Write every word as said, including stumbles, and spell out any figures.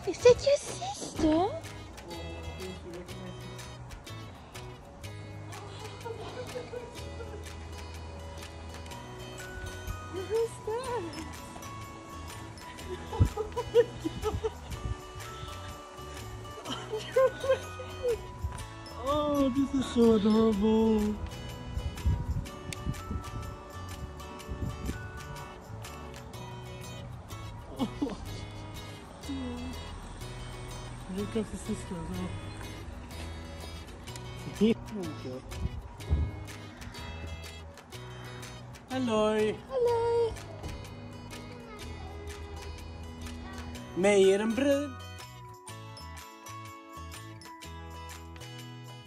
Is that your sister? Who's that? Oh, this is so adorable. Oh. Here comes the sister as well. Okay. Hello. Hallo. Meer een bril.